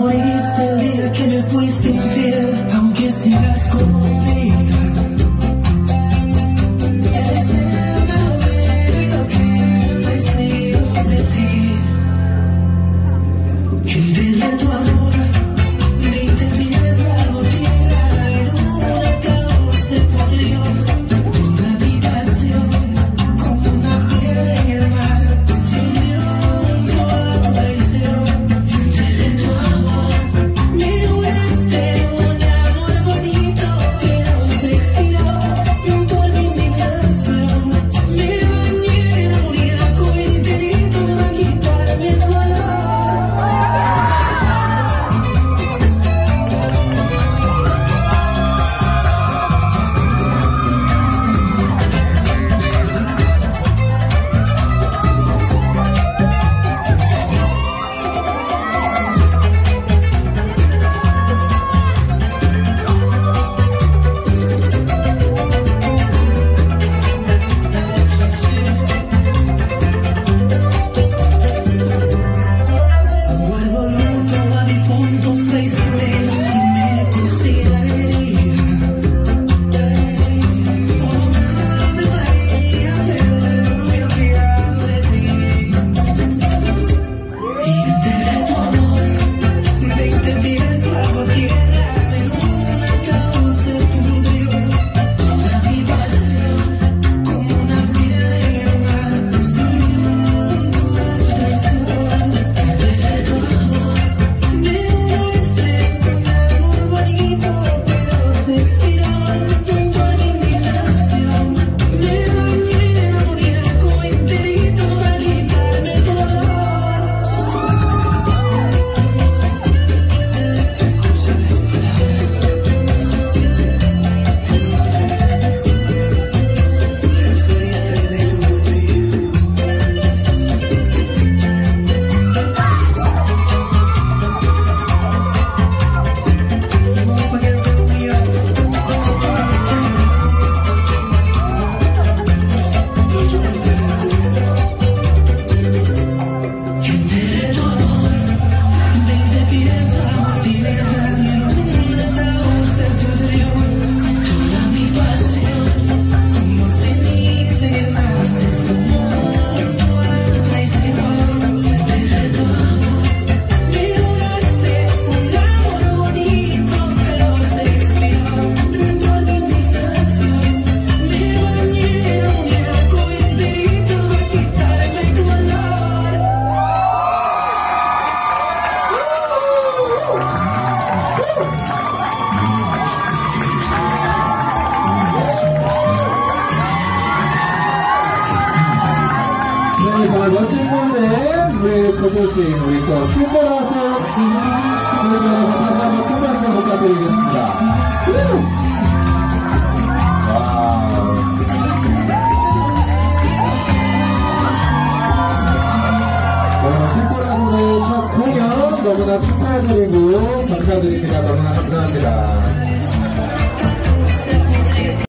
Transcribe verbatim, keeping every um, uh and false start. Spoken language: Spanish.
moriste el día que me fuiste infiel, aunque sigas conmigo. Eres el oído que recibo de ti. Enterré tu amor, veinte pies bajo tierra, en un ataúd se pudrió toda mi pasión, como una piedra en el mar, se hundió junto a tu traición. Enterré tu amor, me juraste un amor bonito, pero se expiró por mi indignación. Me bañé en amoníaco enterito para quitarme tu dolor. Guardo luto a difuntos traicioneros y me cosí la herida. Por una Ave María, pero no me he olvidado de ti. Y enterré tu amor, veinte pies bajo tierra, en un ataúd se pudrió toda mi pasión, como una piedra en el mar, se hundió junto a tu traición. Enterré tu amor, me juraste un amor bonito, pero se expiró junto a mi indignación. Me bañé en amoníaco enterito para quitarme tu dolor. Enterré tu amor, veinte pies bajo tierra, en un ataúd se pudrió toda mi pasión, como ceniza en el mar, se esfumó junto a tu traición. Enterré tu amor, me juraste un amor bonito, pero se expiró junto a mi indignación. Me bañé en amoníaco enterito para quitarme tu dolor. 네, 자, 멋진 무대 우리 보조신 우리 또 슈퍼라스 그리고 다시 한번 큰 박수 부탁드리겠습니다. 와우. 슈퍼라스의 첫 공연 너무나 축하드리고 감사드립니다. 너무나 감사합니다.